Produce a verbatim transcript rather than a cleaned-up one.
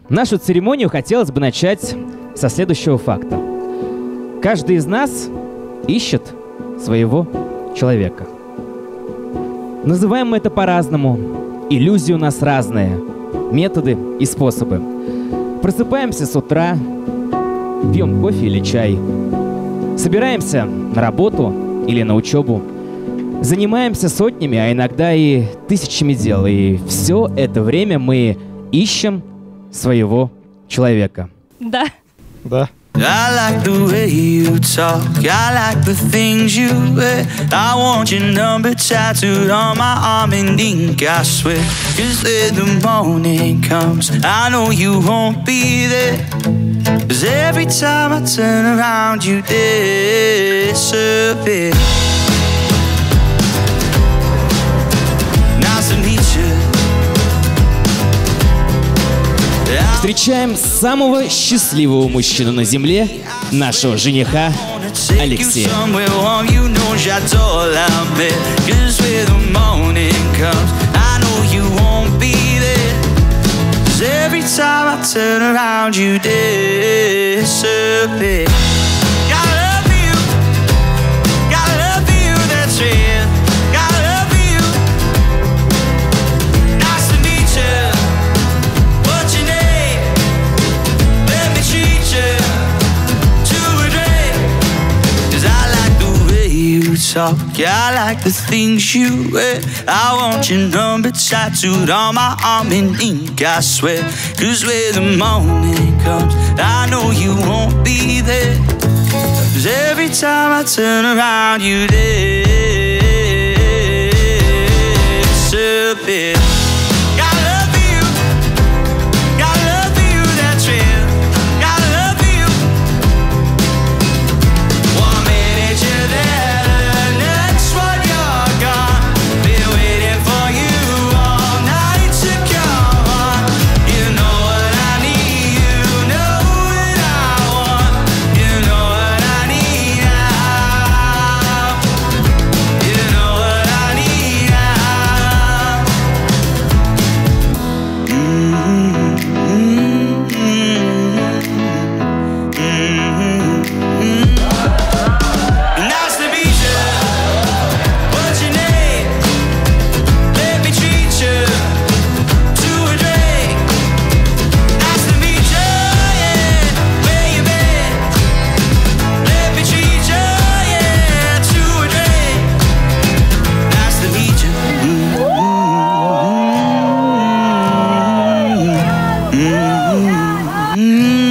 Нашу церемонию хотелось бы начать со следующего факта. Каждый из нас ищет своего человека. Называем мы это по-разному. Иллюзии у нас разные. Методы и способы. Просыпаемся с утра, пьем кофе или чай. Собираемся на работу или на учебу. Занимаемся сотнями, а иногда и тысячами дел. И все это время мы ищем своего человека. Да. Да. I like the way you talk, I like the things you wear. I want your number tattooed on my arm in ink, I swear. Cause when the morning comes, I know you won't be there. Cause every time I turn around, you disappear. Nice to meet you. Встречаем самого счастливого мужчину на земле, нашего жениха Алексея. Yeah, I like the things you wear. I want your number tattooed on my arm in ink, I swear. Cause when the morning comes, I know you won't be there. Cause every time I turn around, you disappear. Mm-hmm.